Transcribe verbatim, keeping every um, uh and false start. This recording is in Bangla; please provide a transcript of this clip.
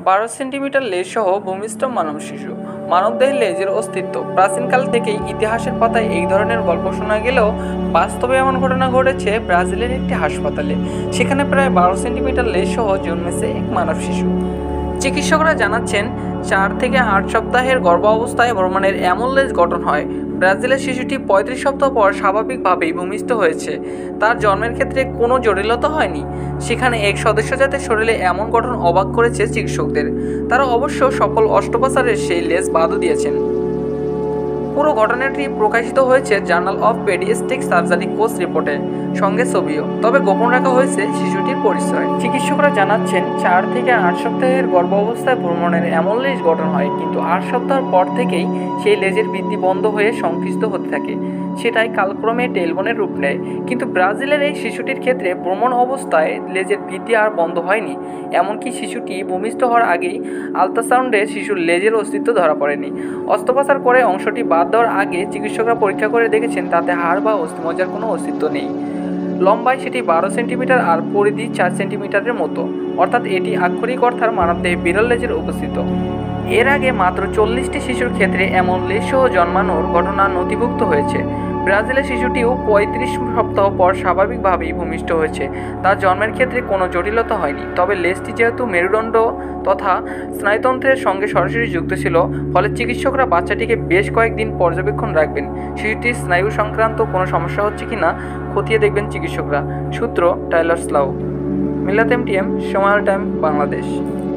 বারো সেন্টিমিটার লেজ সহ ভূমিষ্ঠ মানব শিশু। মানবদেহে লেজের অস্তিত্ব প্রাচীনকাল থেকেই ইতিহাসের পাতায় এই ধরনের গল্প শোনা গেলেও বাস্তবে এমন ঘটনা ঘটেছে ব্রাজিলের একটি হাসপাতালে। সেখানে প্রায় বারো সেন্টিমিটার লেজ সহ জন্মেছে এক মানব শিশু। চিকিৎসকরা জানাচ্ছেন, চার থেকে আট সপ্তাহের গর্ভ অবস্থায় ভ্রমণের এমন লেজ গঠন হয়। ব্রাজিলের শিশুটি পঁয়ত্রিশ সপ্তাহ পর স্বাভাবিকভাবেই ভূমিষ্ঠ হয়েছে। তার জন্মের ক্ষেত্রে কোনো জটিলতা হয়নি। সেখানে এক সদস্য জাতের শরীরে এমন গঠন অবাক করেছে চিকিৎসকদের। তারা অবশ্য সকল অস্ত্রোপচারের সেই লেজ বাদও দিয়েছেন। পুরো ঘটনাটি প্রকাশিত হয়েছে journal of pediatric surgery case রিপোর্টে, সঙ্গে ছবিও। তবে গোপন রাখা হয়েছে শিশুটির পরিচয়। চিকিৎসকরা জানাচ্ছেন, চার থেকে আট সপ্তাহের গর্ভ অবস্থায় ভ্রমণের এমন লেজ গঠন হয়, কিন্তু আট সপ্তাহ পর থেকেই সেই লেজের বৃদ্ধি বন্ধ হয়ে সংকুচিত হতে থাকে। সেটাই কালক্রমে টেলবোনের রূপ নেয়। কিন্তু ব্রাজিলের এই শিশুটির ক্ষেত্রে ভ্রমণ অবস্থায় লেজের বৃদ্ধি আর বন্ধ হয়নি। এমনকি শিশুটি ভূমিষ্ঠ হওয়ার আগেই আল্ট্রাসাউন্ডে শিশুর লেজের অস্তিত্ব ধরা পড়েনি। অস্ত্রোপচার করে অংশটি বাদ দেওয়ার আগে চিকিৎসকরা পরীক্ষা করে দেখেছেন তাতে হাড় বা অস্থিমজ্জার কোনো অস্তিত্ব নেই। লম্বায় সেটি বারো সেন্টিমিটার আর পরিধি চার সেন্টিমিটারের মতো, অর্থাৎ এটি আক্ষরিক অর্থাৎ মানবদেহে বিরল লেজের উপস্থিত। এর আগে মাত্র চল্লিশটি শিশুর ক্ষেত্রে এমন লেজসহ জন্মানোর ঘটনা নথিভুক্ত হয়েছে। ব্রাজিলের শিশুটিও পঁয়ত্রিশ সপ্তাহ পর স্বাভাবিকভাবেই ভূমিষ্ঠ হয়েছে। তার জন্মের ক্ষেত্রে কোনো জটিলতা হয়নি। তবে লেজটি যেহেতু মেরুদণ্ড তথা স্নায়ুতন্ত্রের সঙ্গে সরাসরি যুক্ত ছিল, ফলে চিকিৎসকরা বাচ্চাটিকে বেশ কয়েকদিন পর্যবেক্ষণ রাখবেন। শিশুটির স্নায়ু সংক্রান্ত কোনো সমস্যা হচ্ছে কিনা খতিয়ে দেখবেন চিকিৎসকরা। সূত্র টাইলার স্লাউ, মিলাত এমটিএম, সময় টাইম, বাংলাদেশ।